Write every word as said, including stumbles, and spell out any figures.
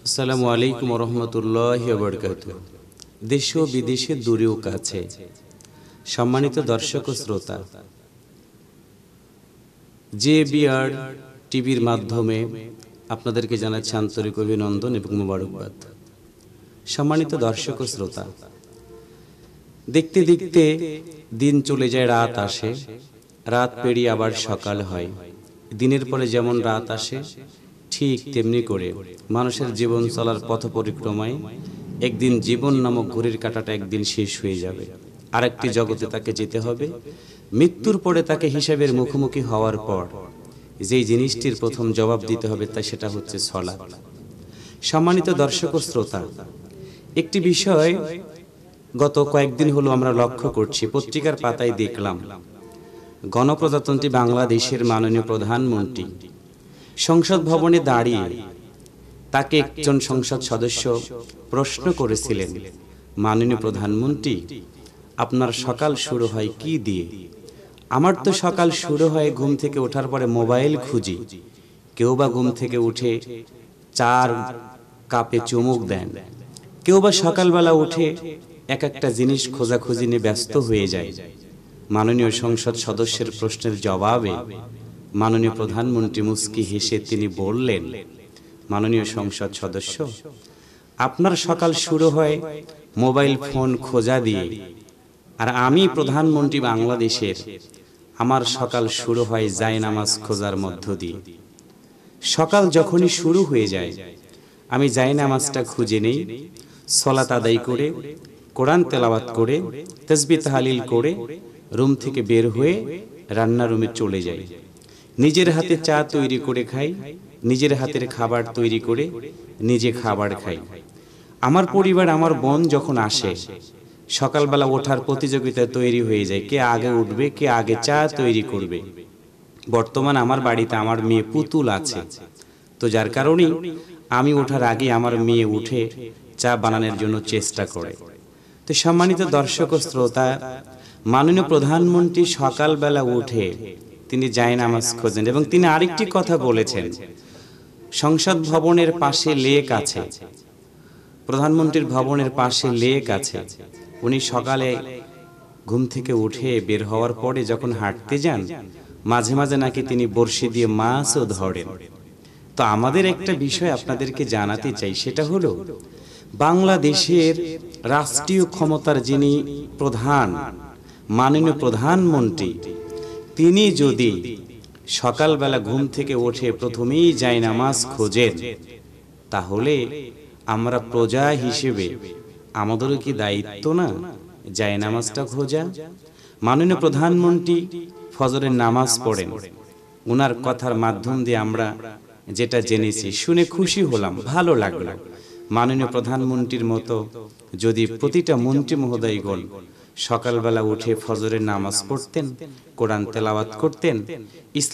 আসসালামু আলাইকুম রহমতুল্লাহি ওয়া বারাকাতুহু। দেশ ও বিদেশে দূরে ও কাছে সম্মানিত দর্শক ও শ্রোতা, জে বি আর টিভির মাধ্যমে আপনাদেরকে জানাচ্ছি আন্তরিক অভিনন্দন এবং মোবারকবাদ। সম্মানিত দর্শক ও শ্রোতা, দেখতে দেখতে দিন চলে যায়, রাত আসে, রাত পেরিয়ে আবার সকাল হয়। দিনের পরে যেমন রাত আসে, ঠিক তেমনি করে মানুষের জীবন চলার পথ পরিক্রমায় একদিন জীবন নামক ঘড়ির কাঁটাটা একদিন শেষ হয়ে যাবে। আরেকটি জগতে তাকে যেতে হবে। মৃত্যুর পরে তাকে হিসাবের মুখোমুখি হওয়ার পর যেই জিনিসটির প্রথম জবাব দিতে হবে তা সেটা হচ্ছে সালাত। সম্মানিত দর্শক ও শ্রোতা, একটি বিষয় গত কয়েকদিন হলো আমরা লক্ষ্য করছি, পত্রিকার পাতায় দেখলাম গণপ্রজাতন্ত্রী বাংলাদেশের মাননীয় প্রধানমন্ত্রী সংসদ ভবনে দাঁড়িয়ে তাকে একজন সংসদ সদস্য প্রশ্ন করেছিলেন, মাননীয় প্রধানমন্ত্রী, আপনার সকাল শুরু হয় কি দিয়ে? আমার তো সকাল শুরু হয় ঘুম থেকে ওঠার পরে মোবাইল খুঁজি। কেউ বা ঘুম থেকে উঠে চার কাপে চুমুক দেন, কেউ বা সকালবেলা উঠে এক একটা জিনিস খোঁজাখুঁজি নিয়ে ব্যস্ত হয়ে যায়। মাননীয় সংসদ সদস্যের প্রশ্নের জবাবে মাননীয় প্রধানমন্ত্রী মুস্কি হেসে তিনি বললেন, মাননীয় সংসদ সদস্য, আপনার সকাল শুরু হয় মোবাইল ফোন খোঁজা দিয়ে, আর আমি প্রধানমন্ত্রী বাংলাদেশের, আমার সকাল শুরু হয় জায়নামাজ খোঁজার মধ্য দিয়ে। সকাল যখনই শুরু হয়ে যায় আমি জায়নামাজটা খুঁজে নেই, সালাত আদায় করে, কোরআন তেলাওয়াত করে, তাসবিহ তাহলিল করে রুম থেকে বের হয়ে রান্না রুমে চলে যাই। নিজের হাতে চা তৈরি করে খাই, নিজের হাতের খাবার তৈরি করে নিজে খাবার খাই। আমার পরিবার, আমার বোন যখন আসে, সকালবেলা ওঠার প্রতিযোগিতা তৈরি হয়ে যায়, কে আগে উঠবে, কে আগে চা তৈরি করবে। বর্তমান আমার বাড়িতে আমার মেয়ে পুতুল আছে, তো যার কারণেই আমি ওঠার আগে আমার মেয়ে উঠে চা বানানোর জন্য চেষ্টা করে। তো সম্মানিত দর্শক ও শ্রোতা, মাননীয় প্রধানমন্ত্রী সকালবেলা উঠে তিনি জায়নামাজ খোঁজেন এবং তিনি আরেকটি কথা বলেছেন, সংসদ ভবনের পাশে লেক আছে, প্রধানমন্ত্রীর ভবনের পাশে লেক আছে। উনি সকালে ঘুম থেকে উঠে বের হওয়ার পরে যখন হাঁটতে যান, মাঝে মাঝে নাকি তিনি বড়শি দিয়ে মাছও ধরেন। তো আমাদের একটা বিষয় আপনাদেরকে জানাতে চাই, সেটা হলো বাংলাদেশের রাষ্ট্রীয় ক্ষমতার যিনি প্রধান, মাননীয় প্রধানমন্ত্রী, তিনি যদি সকালবেলা ঘুম থেকে উঠে প্রথমেই জায়নামাজ খোঁজেন, তাহলে আমরা প্রজা হিসেবে আমাদেরও কি দায়িত্ব না জায়নামাজটা খোঁজা? মাননীয় প্রধানমন্ত্রী ফজরের নামাজ পড়েন, ওনার কথার মাধ্যম দিয়ে আমরা যেটা জেনেছি, শুনে খুশি হলাম, ভালো লাগলো। মাননীয় প্রধানমন্ত্রীর মতো যদি প্রতিটা মন্ত্রী মহোদয়গণ সকালবেলা উঠে ফজরের নামাজ পড়তেন, কোরআন তেলাওয়াত করতেন,